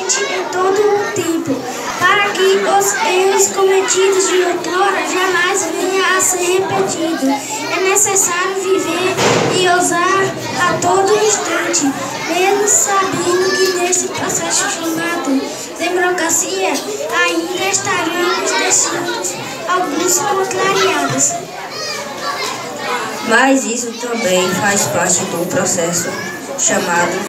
presente em todo o tempo, para que os erros cometidos de outrora jamais venham a ser repetidos. É necessário viver e ousar a todo instante, mesmo sabendo que nesse processo chamado democracia ainda estaremos deixando alguns contrariados. Mas isso também faz parte do processo chamado